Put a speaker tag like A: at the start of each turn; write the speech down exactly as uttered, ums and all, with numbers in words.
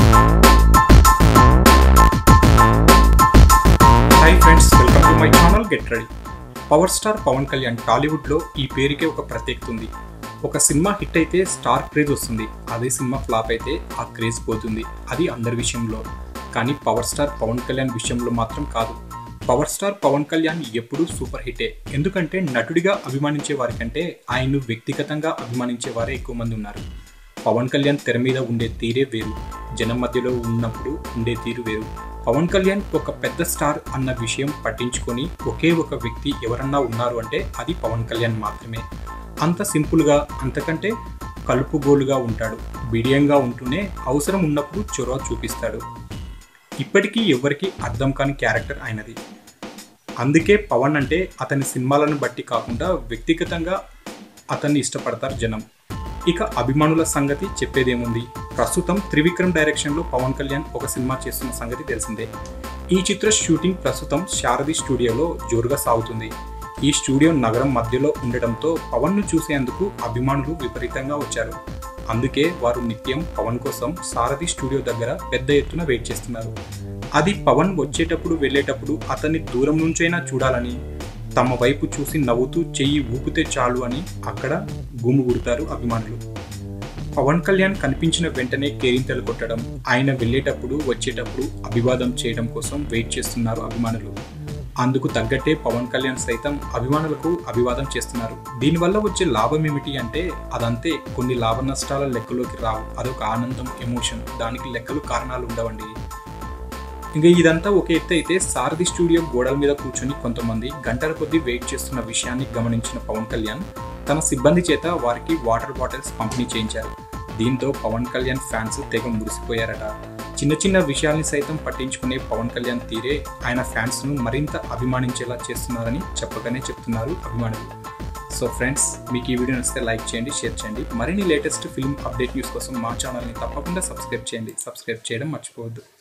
A: Hi friends, welcome to my channel get ready. Power star Pawan Kalyan టాలీవుడ్లో ఈ పేరుకే ఒక ప్రత్యేకత ఉంది. ఒక సినిమా హిట్ అయితే స్టార్ క్రేజ్ వస్తుంది, అదే సినిమా ఫ్లాప్ అయితే ఆ క్రేజ్ పోతుంది. అది అందరి విషయంలో. కానీ పవర్ స్టార్ పవన్ కళ్యాణ్ విషయంలో మాత్రం కాదు. పవర్ స్టార్ పవన్ కళ్యాణ్ ఎప్పుడూ సూపర్ హిట్టే. ఎందుకంటే నటుడిగా అభిమానించే వారికంటే ఆయన్ను వ్యక్తిగతంగా అభిమానించే వారే ఎక్కువ మంది ఉన్నారు. పవన్ కళ్యాణ్ తెర మీద ఉండే తీరే వేరు, జనం మధ్యలో ఉన్నప్పుడు ఉండే తీరు వేరు. పవన్ కళ్యాణ్ ఒక పెద్ద స్టార్ అన్న విషయం పట్టించుకొని ఒకే ఒక వ్యక్తి ఎవరన్నా ఉన్నారు అంటే అది పవన్ కళ్యాణ్ మాత్రమే. అంత సింపుల్గా, అంతకంటే కలుపుగోలుగా ఉంటాడు. బిడియంగా ఉంటూనే అవసరం ఉన్నప్పుడు చొరవ చూపిస్తాడు. ఇప్పటికీ ఎవరికి అర్థం కాని క్యారెక్టర్ ఆయనది. అందుకే పవన్ అంటే అతని సినిమాలను బట్టి కాకుండా వ్యక్తిగతంగా అతన్ని ఇష్టపడతారు జనం. ఇక అభిమానుల సంగతి చెప్పేదేముంది. ప్రస్తుతం త్రివిక్రమ్ డైరెక్షన్లో పవన్ కళ్యాణ్ ఒక సినిమా చేస్తున్న సంగతి తెలిసిందే. ఈ చిత్ర షూటింగ్ ప్రస్తుతం శారది స్టూడియోలో జోరుగా సాగుతుంది. ఈ స్టూడియో నగరం మధ్యలో ఉండటంతో పవన్ను చూసేందుకు అభిమానులు విపరీతంగా వచ్చారు. అందుకే వారు నిత్యం పవన్ కోసం సారథి స్టూడియో దగ్గర పెద్ద ఎత్తున వెయిట్ చేస్తున్నారు. అది పవన్ వచ్చేటప్పుడు వెళ్ళేటప్పుడు అతన్ని దూరం నుంచైనా చూడాలని, తమ వైపు చూసి నవ్వుతూ చెయ్యి ఊపితే చాలు అని అక్కడ గుమిగూడతారు అభిమానులు. పవన్ కళ్యాణ్ కనిపించిన వెంటనే కేరింతలు కొట్టడం, ఆయన వెళ్ళేటప్పుడు వచ్చేటప్పుడు అభివాదం చేయడం కోసం వెయిట్ చేస్తున్నారు అభిమానులు. అందుకు తగ్గట్టే పవన్ కళ్యాణ్ సైతం అభిమానులకు అభివాదం చేస్తున్నారు. దీనివల్ల వచ్చే లాభం ఏమిటి అంటే అదంతే, కొన్ని లాభ నష్టాల లెక్కలోకి రావు. అదొక ఆనందం, ఎమోషన్. దానికి లెక్కలు కారణాలు ఉండవండి. ఇంకా ఇదంతా ఒక ఎత్తు అయితే, సారథి స్టూడియో గోడల మీద కూర్చొని కొంతమంది గంటల కొద్దీ వెయిట్ చేస్తున్న విషయాన్ని గమనించిన పవన్ కళ్యాణ్ తన సిబ్బంది చేత వారికి వాటర్ బాటిల్స్ పంపిణీ చేయించారు. దీంతో పవన్ కళ్యాణ్ ఫ్యాన్స్ తెగ మురిసిపోయారట. చిన్న చిన్న విషయాల్ని సైతం పట్టించుకునే పవన్ కళ్యాణ్ తీరే ఆయన ఫ్యాన్స్ను మరింత అభిమానించేలా చేస్తున్నారని చెప్పగానే చెప్తున్నారు అభిమానులు. సో ఫ్రెండ్స్, మీకు ఈ వీడియో నచ్చితే లైక్ చేయండి, షేర్ చేయండి. మరిన్ని లేటెస్ట్ ఫిల్మ్ అప్డేట్ న్యూస్ కోసం మా ఛానల్ని తప్పకుండా సబ్స్క్రైబ్ చేయండి. సబ్స్క్రైబ్ చేయడం మర్చిపోవద్దు.